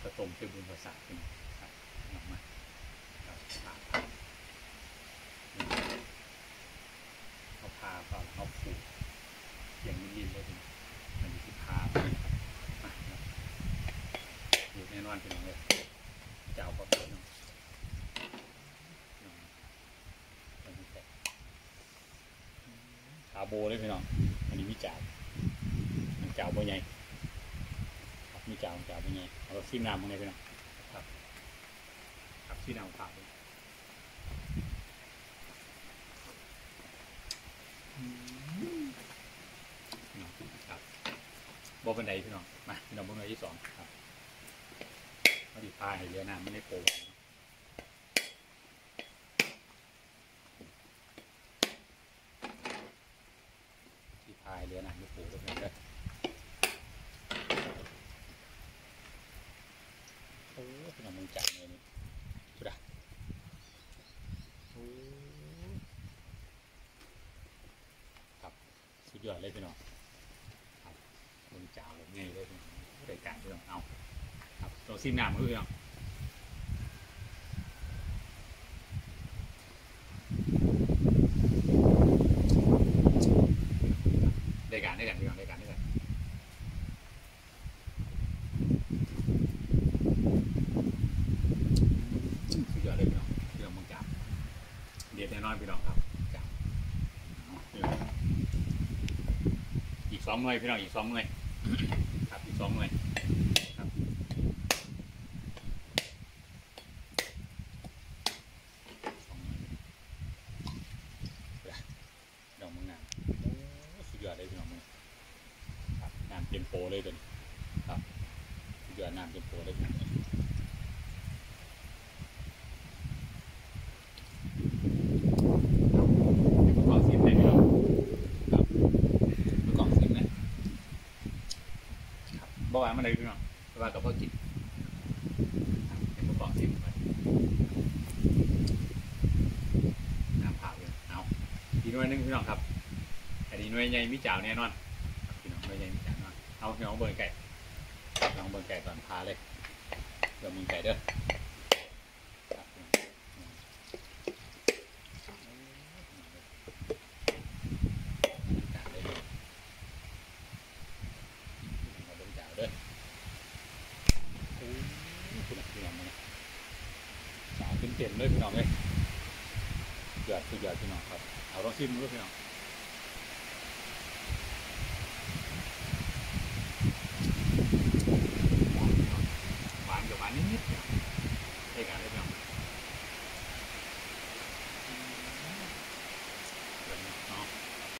ระต้มเชื่อบุญภาษาขึ้นครับออกมาครับเอาพาเปล่าเอาผูกอย่างนี้เลยมันอยู่ที่พาอยู่แน่นอนเป็นเลยเจ้าก็เป็นขาโบเลยพี่น้องอันนี้มีจ่ามันจ่าโบใหญ่ครับมีจ่าโบใหญ่เอาซีน้ำของไหนพี่น้องครับครับซีน้ำขาวครับโบเป็นไดพี่น้องมาพี่น้องโบเป็นไดที่สองครับมาดิพาให้เรือน้ำไม่ได้โปพายเรือหนังลูกปูตัวนี้เลยโอ้พี่น้องมึงจับเลยนี่สุดาโอ้ครับสุดยอดเลยพี่น้องครับมึงจับเลยง่ายเลยพี่น้องรายการพี่น้องเอาครับตัวซิมน้ำพี่น้องได้การพี่น้องได้การสุดยอดเลยพี่น้องมึงจับเด็ดแน่นอนพี่น้องครับจับอีก2 หน่วยพี่น้องอีก2 หน่วยครับอีก2 หน่วยครับดอกมึงงามสุดยอดเลยพี่น้องมึงครับน้ำเต็มโปเลยตัวนี้ครับสุดยอดน้ำเต็มโปเลยบ่ว่ามันได้พี่น้องว่ากับพ่อกินเป็นกระป๋องซิมไปน้ำเผาเลยเอาอีกหน่วยนึงพี่น้องครับอันนี้หน่วยใหญ่มิจ่าวแน่นอนพี่น้องหน่วยใหญ่มิจ่าวนอนเอาพี่น้องเบิร์นไก่น้องเบิร์นไก่ตอนพาเลยเดี๋ยวมึงไก่เด้อเต็มเลยพี่น้องเลยยอดสุดยอดพี่น้องครับเอาลองชิมดูพี่น้อง